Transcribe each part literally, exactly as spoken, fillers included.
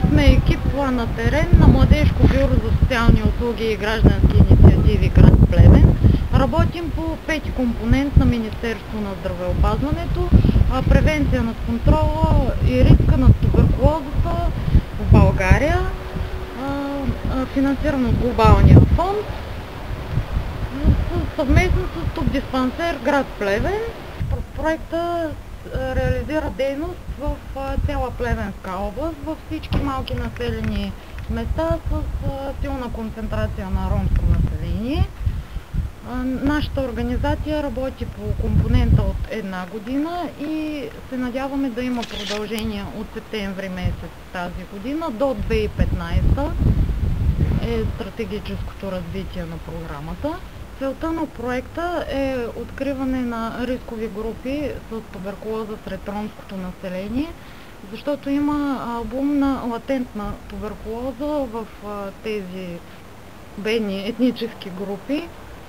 сме екип на терен на Младежко бюро за социални услуги и граждански инициативи град Плевен. Работим по пети компонент на Министерство на здравеопазването, превенция на контрола и риска на туберкулозата в България, финансирано от Глобалния фонд, съвместно с тубдиспансер град Плевен. Проекта реализира дейност в цяла Плевенска област, във всички малки населени места с силна концентрация на ромско население. Нашата организация работи по компонента от една година и се надяваме да има продължение от септември месец тази година до две хиляди и петнадесета е стратегическото развитие на програмата. Целта на проекта е откриване на рискови групи с туберкулоза сред ромското население, защото има бум на латентна туберкулоза в тези бедни етнически групи.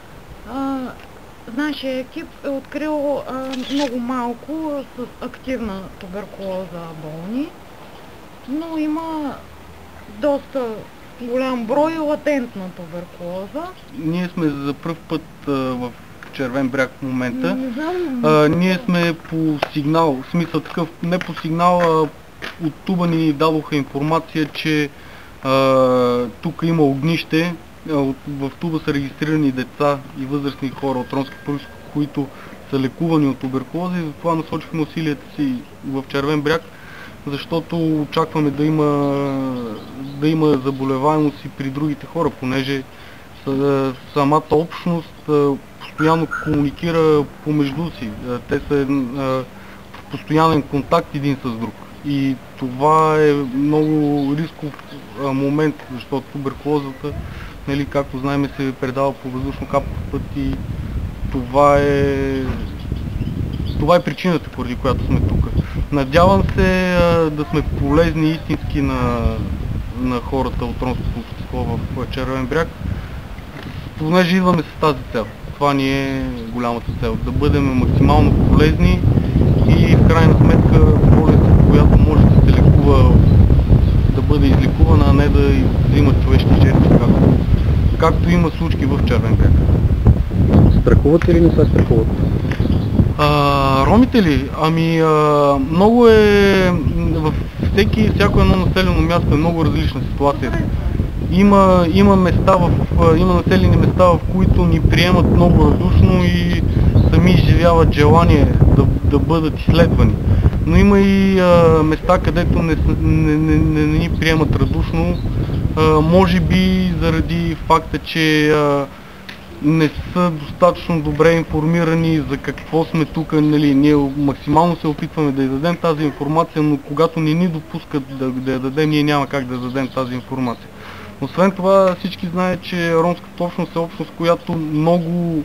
Нашия екип е открил много малко с активна туберкулоза болни, но има доста голям брой латентна туберкулоза. Ние сме за пръв път а, в Червен бряг в момента. А, ние сме по сигнал, в смисъл такъв, не по сигнал, а от Туба ни дадоха информация, че а, тук има огнище. А, от, в Туба са регистрирани деца и възрастни хора от ромски произход, които са лекувани от туберкулоза, и затова насочихме усилията си в Червен бряг, защото очакваме да има, да има заболеваемост и при другите хора, понеже самата общност постоянно комуникира помежду си. Те са в постоянен контакт един с друг. И това е много рисков момент, защото туберкулозата, нали, както знаем, се предава по въздушно-капов път и това е, това е причината, поради която сме тук. Надявам се а, да сме полезни истински на, на хората от ромското общество в Червен бряг, понеже идваме с тази цел. Това ни е голямата цел. Да бъдем максимално полезни и в крайна сметка болест, която може да се лекува, да бъде излекувана, а не да взимат човешки жертви, както, както има случки в Червен бряг. Страхувате ли не се страхуват? А, ромите ли? Ами а, много е, във всеки, всяко едно населено място е много различна ситуация. Има, има, места в, има населени места, в които ни приемат много радушно и сами изживяват желание да, да бъдат изследвани. Но има и а, места, където не, не, не, не, не ни приемат радушно, а, може би заради факта, че а, не са достатъчно добре информирани за какво сме тук, нали. Ние максимално се опитваме да издадем тази информация, но когато не ни допускат да, да я дадем, ние няма как да дадем тази информация. Освен това, всички знаят, че ромската общност е общност, която много,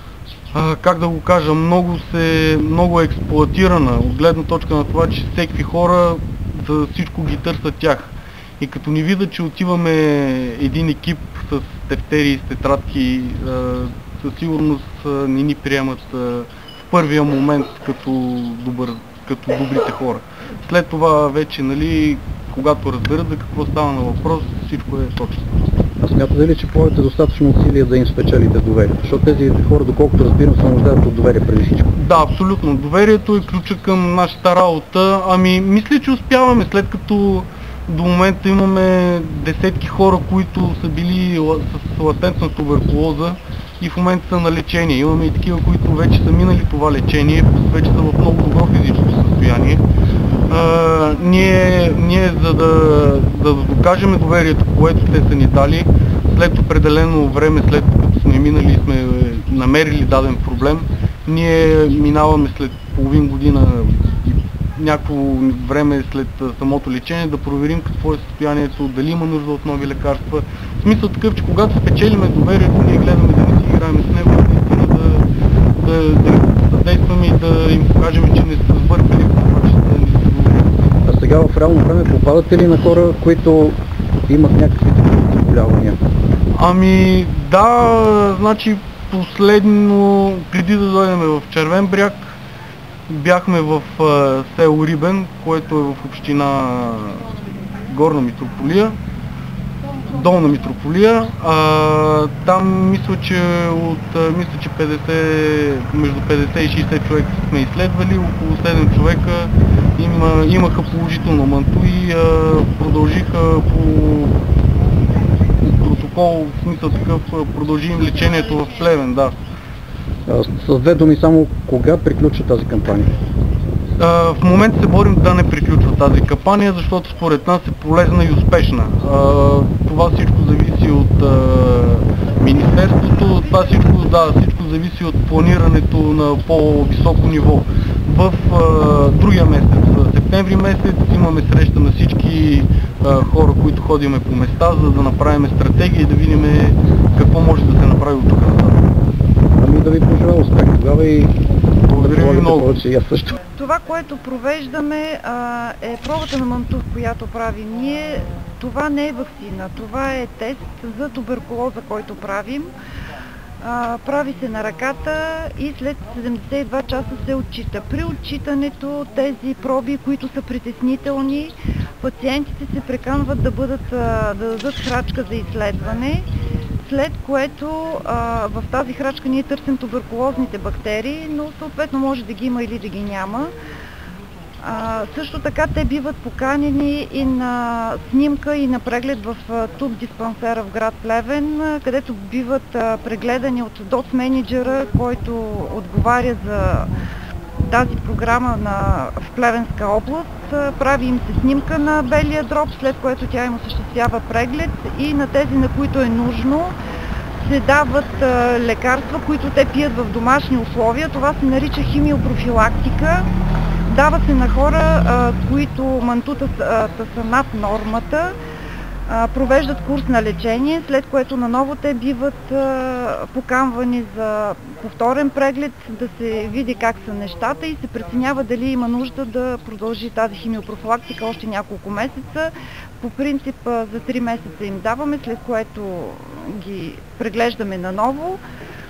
а, как да го кажа, много, се, много е експлоатирана от гледна точка на това, че всеки хора за всичко ги търсят тях. И като ни видят, че отиваме един екип с тефтери и с тетрадки, със сигурност не ни приемат в първия момент като, добър, като добрите хора. След това вече, нали, когато разберат за какво става на въпрос, всичко е точно. А смятате ли, че полагате достатъчно усилия да им спечелите доверие? Защото тези хора, доколкото разбирам, се нуждаят от доверие преди всичко. Да, абсолютно. Доверието е ключа към нашата работа. Ами, мисля, че успяваме, след като до момента имаме десетки хора, които са били с латентна туберкулоза и в момента са на лечение. Имаме и такива, които вече са минали това лечение, вече са в много добро физическо състояние. А, ние, ние за да, да докажем доверието, което те са ни дали, след определено време, след като сме минали и сме намерили даден проблем, ние минаваме след половин година, някакво време след самото лечение, да проверим какво е състоянието, дали има нужда от нови лекарства. В смисъл такъв, че когато спечелиме доверието, ние гледаме да не си играем с него, наистина да, да, да, да действаме и да им покажем, че не са сбъркали в това, че да ни се доверят. А сега в реално време попадате ли на хора, които имат някакви такива заболявания? Ами да, значи последно, преди да дойдем в Червен бряг, бяхме в село Рибен, което е в община Горна Митрополия, Долна Митрополия. А, там мисля, че от мисля, че петдесет, между петдесет и шейсет човека сме изследвали, около седем човека има, имаха положително манту и а, продължиха по протокол, в смисъл такъв, продължи им лечението в Плевен, да. С две думи само, кога приключва тази кампания? В момента се борим да не приключва тази кампания, защото според нас е полезна и успешна. Това всичко зависи от Министерството, това всичко, да, всичко зависи от планирането на по-високо ниво. В другия месец, септември месец, имаме среща на всички хора, които ходиме по места, за да направим стратегия и да видим какво може да се направи от тук нататък. Ами да ви пожелая успех тогава и благодаря ви много. Също. Това, което провеждаме, а, е пробата на манту, която правим ние. Това не е ваксина, това е тест за туберкулоза, който правим. А, прави се на ръката и след седемдесет и два часа се отчита. При отчитането тези проби, които са притеснителни, пациентите се приканват да, бъдат, да дадат храчка за изследване, след което а, в тази храчка ние търсим туберкулозните бактерии, но съответно може да ги има или да ги няма. А, също така те биват поканени и на снимка и на преглед в ТУБ диспансера в град Плевен, където биват а, прегледани от ДОЦ менеджера, който отговаря за тази програма на, в Плевенска област. Прави им се снимка на белия дроб, след което тя им осъществява преглед и на тези, на които е нужно, се дават а, лекарства, които те пият в домашни условия. Това се нарича химиопрофилактика. Дава се на хора, а, които мантута а, са над нормата, а, провеждат курс на лечение, след което наново те биват а, поканвани за повторен преглед, да се види как са нещата и се преценява дали има нужда да продължи тази химиопрофилактика още няколко месеца. По принцип за три месеца им даваме, след което ги преглеждаме наново.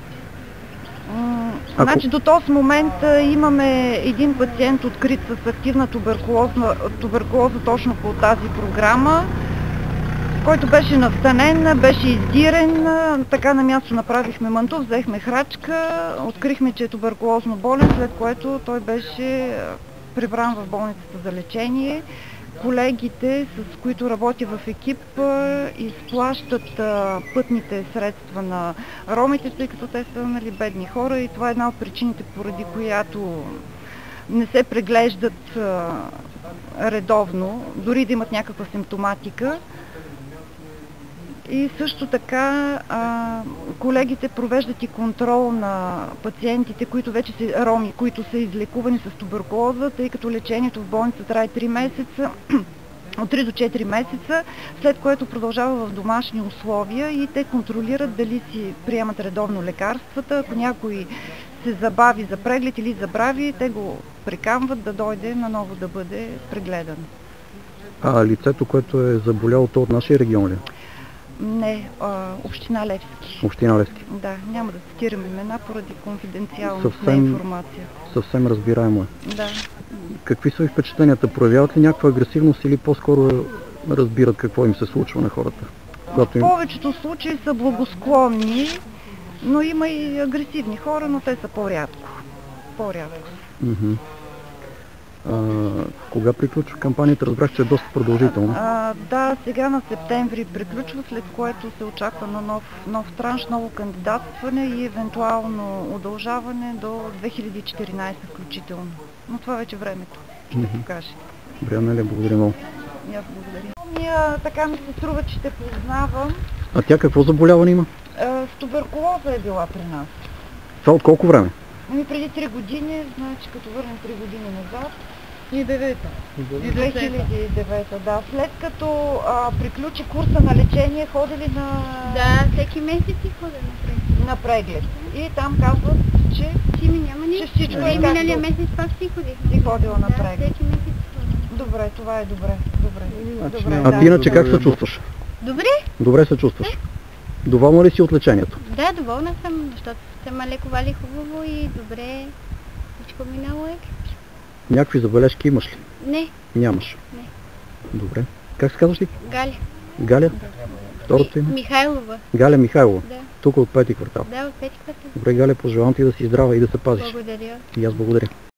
Ако... Значи до този момент имаме един пациент открит с активна туберкулоза, туберкулоза точно по тази програма, който беше настанен, беше издирен, така на място направихме манту, взехме храчка, открихме, че е туберкулозно болен, след което той беше прибран в болницата за лечение. Колегите, с които работя в екип, изплащат пътните средства на ромите, тъй като те са, нали, бедни хора и това е една от причините, поради която не се преглеждат редовно, дори да имат някаква симптоматика. И също така а, колегите провеждат и контрол на пациентите, които вече са роми, които са излекувани с туберкулоза, тъй като лечението в болница трае три месеца, от три до четири месеца, след което продължава в домашни условия и те контролират дали си приемат редовно лекарствата. Ако някой се забави за преглед или забрави, те го приканват да дойде наново да бъде прегледан. А лицето, което е заболяло, то от нашия регион ли? Не, а, община Левски. Община Левски. Да, няма да цитирам имена поради конфиденциалност съвсем, на информация. Съвсем разбираемо е. Да. Какви са ви впечатленията? Проявяват ли някаква агресивност или по-скоро разбират какво им се случва на хората? В им... повечето случаи са благосклонни, но има и агресивни хора, но те са по-рядко. По-рядко. Mm-hmm. А, кога приключва кампанията? Разбрах, че е доста продължително. А, да, сега на септември приключва, след което се очаква на нов, нов транш, ново кандидатстване и евентуално удължаване до две хиляди и четиринадесета включително. Но това вече времето ще mm-hmm. покаже. Добре, Анелия, благодаря много. И аз благодаря. Мия, така ми се струва, че те познавам. А тя какво заболяване има? А, с туберкулоза е била при нас. Това от колко време? Ами преди три години, значи като върнем три години назад. И девета. две хиляди и девета, да. След като а, приключи курса на лечение, ходили на... Да, всеки месец и ходя на преглед. На преглед. И там казват, че... Си ми няма нищо. Че всичко е както... Миналия месец пак си ходих. Си ходила на преглед. Да, всеки месец ходя. Добре, това е добре. Добре. Значи, добре а да. ти иначе как се чувстваш? Добре. Добре се чувстваш. Доволна ли си от лечението? Да, доволна съм, защото се ме лекували хубаво и добре. Всичко минало е. Някакви забележки имаш ли? Не. Нямаш? Не. Добре. Как се казваш ти? Галя. Галя? Второто име? Михайлова. Галя Михайлова. Да. Тук от пети квартал. Да, от пети квартал. Добре, Галя, пожелавам ти да си здрава и да се пазиш. Благодаря. И аз благодаря.